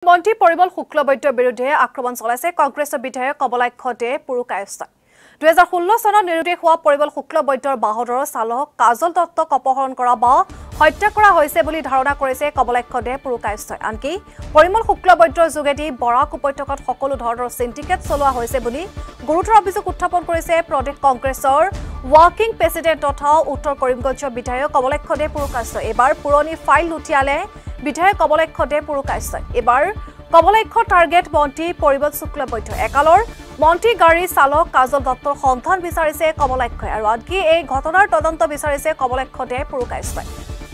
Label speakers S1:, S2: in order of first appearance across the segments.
S1: মন্ত্ৰী পৰিমল শুক্লবৈদ্যৰ বিৰুদ্ধে আক্ৰমণ চলাইছে কংগ্ৰেছৰ বিধায়ক কমলাক্ষতে পুৰুকায়স্থই 2016 চনত নিৰুদ্দেশ হোৱা পৰিমল শুক্লবৈদ্যৰ বাহদৰৰ চালক কাজল দত্তক অপহৰণ কৰা বা হত্যা কৰা হৈছে বুলি ধাৰণা কৰিছে কমলাক্ষতে পুৰুকায়স্থই আনকি পৰিমল শুক্লবৈদ্যৰ যোগেদি বৰাক উপত্যকাত সকলো ধৰণৰ সিন্ডিকেট চলোৱা হৈছে বুলি গুৰুতৰ অভিযোগ উত্থাপন কৰিছে প্ৰদেশ কংগ্ৰেছৰ ৱাৰ্কিং প্ৰেসিডেন্ট তথা উত্তৰ কৰিমগঞ্জৰ বিধায়ক কমলাক্ষতে পুৰুকায়স্থই এবাৰ পুৰণি ফাইল লুটিয়ালে বিধায়ক কমলাক্ষতে পুৰুকায়স্থই এবাৰ কমলাক্ষৰ টাৰ্গেট মন্ত্ৰী পৰিমল শুক্লবৈদ্য একালৰ মন্ত্ৰী গাড়ী চালক কাজল দত্তৰ সন্ধান বিচাৰিছে কমলাক্ষই আৰু আনকি এই ঘটনাৰ তদন্ত বিচাৰিছে কমলাক্ষতে পুৰুকায়স্থই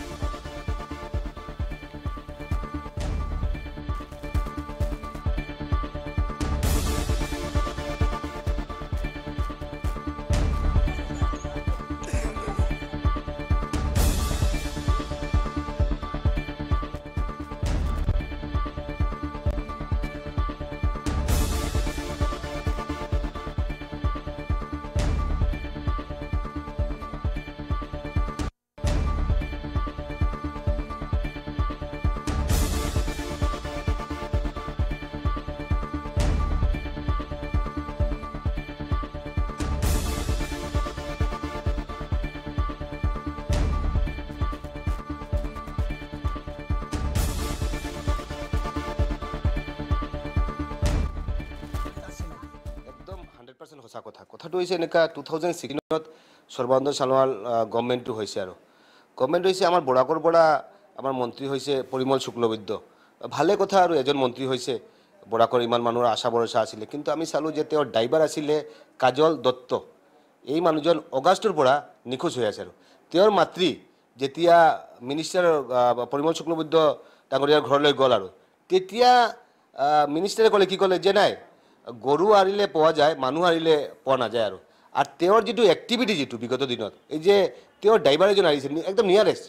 S2: সঁচা কথাটো হৈছে এনেকা 2016ত সৰ্বানন্দ সোণোৱাল গভৰ্ণমেণ্টটো হৈছে আৰু গভৰ্ণমেণ্ট হৈছে আমাৰ বৰাকৰ পৰা আমাৰ মন্ত্ৰী হৈছে পৰিমল শুক্লবৈদ্য ভালে কথা আৰু এজন মন্ত্ৰী হৈছে বৰাকৰ ইমান মানুহৰ আশা ভৰসা আছিল কিন্তু আমি চালো যে তেওঁৰ ড্ৰাইভাৰ আছিল কাজল দত্ত এই মানুহজন অগষ্টৰ পৰা নিখোজ হৈ আছে আৰু তেওঁৰ মাতৃ যেতিয়া মিনিষ্টাৰ পৰিমল শুক্লবৈদ্য ডাঙৰীয়াৰ ঘৰলৈ গ'ল আৰু তেতিয়া মিনিষ্টাৰে ক'লে কি ক'লে যে নাই গৰু হাৰিলে পোৱা যায় মানুহ হাৰিলে পোৱা নাযায় আৰু তেওঁৰ যিটো এক্টিভিটি যিটো বিগত দিনত এই যে তেওঁৰ ড্ৰাইভাৰ এজন আহিছিল একদম নিয়াৰেষ্ট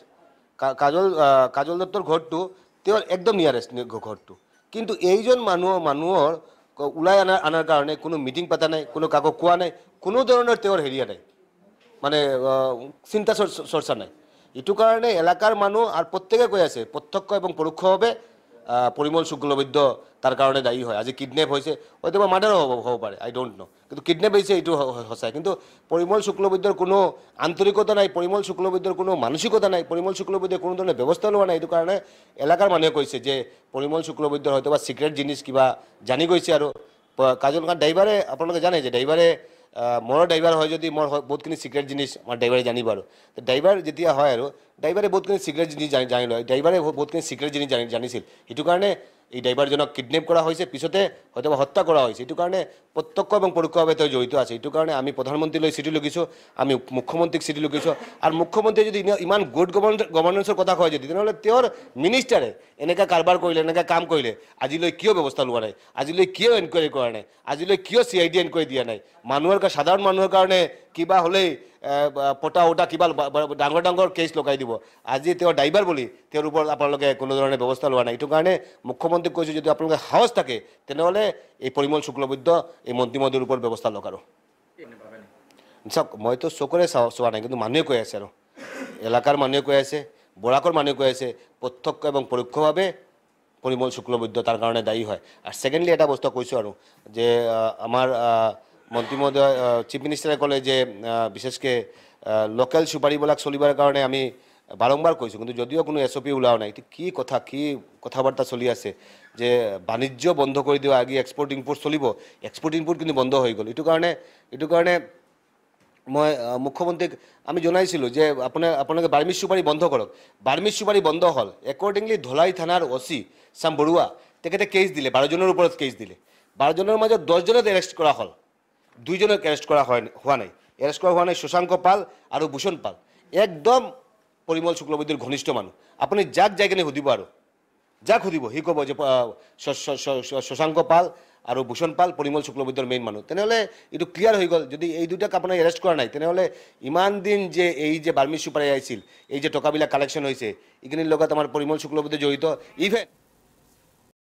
S2: কাজল দত্তৰ ঘৰটো তেওঁৰ একদম নিয়াৰেষ্ট ঘৰটো কিন্তু এইজন মানুহৰ ওলাই আনাৰ কাৰণে কোনো মিটিং পতা নাই কোনো কাকো কোৱা নাই কোনো ধৰণৰ তেওঁৰ হেৰিয়া নাই মানে চিন্তা চৰ্চা নাই এইটো কাৰণে এলেকাৰ মানুহ আৰু প্ৰত্যেকে কৈ আছে প্ৰত্যক্ষ এবং পৰোক্ষভাৱে পৰিমল শুক্লবৈদ্য তাৰ কাৰণে দায়ী হয় আজি কিডনেপ হৈছে হয়তো মাৰ্ডাৰ হ'ব পাৰে আই ডোন্ট নো কিন্তু কিডনেপ হৈছে এইটো সঁচাই কিন্তু পৰিমল শুক্লবৈদ্যৰ কোনো আন্তৰিকতা নাই পৰিমল শুক্লবৈদ্যৰ কোনো মানসিকতা নাই পৰিমল শুক্লবৈদ্যৰ কোনো ধৰণৰ ব্যৱস্থা লোৱা নাই এইটো কাৰণে এলেকাৰ মানুহে কৈছে যে পৰিমল শুক্লবৈদ্যৰ হয়তো বা সিক্ৰেট জিনিস কিবা জানি গৈছে আৰু কাজল কাৰণ ড্ৰাইভাৰে আপোনালোকে জানে যে ড্ৰাইভাৰে মোৰ ড্ৰাইভাৰ হয় যদি মোৰ বহুতখিনি সিক্ৰেট জিনিস আমাৰ ড্ৰাইভাৰে জানিব আৰু ড্ৰাইভাৰ যেতিয়া হয় আৰু ড্ৰাইভাৰে বহুতখিনি সিক্ৰেট জিনিস জানি লয় ড্ৰাইভাৰে বহুতখিনি সিক্ৰেট জিনিস জানিছিল সেইটো কাৰণে এই ড্ৰাইভাৰজনক কিডনেপ কৰা হৈছে পিছতে হয়তো হত্যা কৰা হৈছে এইটো কাৰণে প্ৰত্যক্ষ এবং পৰোক্ষভাৱে তেওঁ জড়িত আছে এইটো কাৰণে আমি প্ৰধানমন্ত্ৰীলৈ চিঠি লিখিছোঁ আমি মুখ্যমন্ত্ৰীক চিঠি লিখিছোঁ আৰু মুখ্যমন্ত্ৰীয়ে যদি ইমান গুড গভৰ্নেন্সৰ কথা কয় যদি তেনেহ'লে তেওঁৰ মিনিষ্টাৰে এনেকৈ কাৰবাৰ কৰিলে এনেকৈ কাম কৰিলে আজিলৈ কিয় ব্যৱস্থা লোৱা নাই আজিলৈ কিয় এনকুৱাৰী কৰা নাই আজিলৈ কিয় CID এনকুৱাৰী দিয়া নাই মানুহৰ সাধাৰণ মানুহৰ কাৰণে কিবা হ'লেই পটা উটা কিবা ডাঙৰ কেছ লগাই দিব আজি তেওঁৰ ড্ৰাইভাৰ বুলি তেওঁৰ ওপৰত আপোনালোকে কোনো ধৰণে ব্যৱস্থা লোৱা নাই এইটো কাৰণে মুখ্যমন্ত্ৰীক কৈছোঁ যদি আপোনালোকে সাহস থাকে তেনেহ'লে এই পৰিমল শুক্লবৈদ্য এই মন্ত্ৰী মহোদয়ৰ ওপৰত ব্যৱস্থা লওক আৰু চাওক মইতো চকুৰে চোৱা নাই কিন্তু মানুহে কৈ আছে আৰু এলেকাৰ মানুহে কৈ আছে বৰাকৰ মানুহে কৈ আছে প্ৰত্যক্ষ এবং পৰোক্ষভাৱে পৰিমল শুক্লবৈদ্য তাৰ কাৰণে দায়ী হয় আৰু ছেকেণ্ডলি এটা বস্তু কৈছোঁ আৰু যে আমাৰ মন্ত্ৰী মহোদয় চিফ মিনিষ্টাৰে ক'লে যে বিশেষকৈ লোকেল সুপাৰীবিলাক চলিবৰ কাৰণে আমি বাৰম্বাৰ কৈছোঁ কিন্তু যদিও কোনো SOP ওলাও নাই কি কথাবাৰ্তা চলি আছে যে বাণিজ্য বন্ধ কৰি দিব আগে এক্সপৰ্ট ইম্পৰ্ট চলিব এক্সপৰ্ট ইম্পৰ্ট কিন্তু বন্ধ হৈ গ'ল এইটো কাৰণে মই মুখ্যমন্ত্ৰীক আমি জনাইছিলোঁ যে আপোনালোকে বাৰ্মিজ চুপাৰী বন্ধ কৰক বাৰ্মিজ চুপাৰী বন্ধ হ'ল একৰ্ডিংলি ধলাই থানাৰ OC শ্যাম বৰুৱা তেখেতে কেছ দিলে 12জনৰ ওপৰত কেছ দিলে 12জনৰ মাজত 10জনক এৰেষ্ট কৰা হ'ল 2জনক এৰেষ্ট কৰা হোৱা নাই এৰেষ্ট কৰা হোৱা নাই শশাংক পাল আৰু ভূষণ পাল একদম পৰিমল শুক্লবৈদ্যৰ ঘনিষ্ঠ মানুহ আপুনি যাক যাই কিনে সুধিব আৰু যাক সুধিব সি ক'ব যে শশাংক পাল আৰু ভূষণ পাল পৰিমল শুক্লবৈদ্যৰ মেইন মানুহ তেনেহ'লে এইটো ক্লিয়াৰ হৈ গ'ল যদি এই দুটাক আপোনাৰ এৰেষ্ট কৰা নাই তেনেহ'লে ইমান দিন যে এই যে বাৰ্মিজ চুপাৰী আহিছিল এই যে টকাবিলাক কালেকশ্যন হৈছে এইখিনিৰ লগত আমাৰ পৰিমল শুক্লবৈদ্য জড়িত ইভেন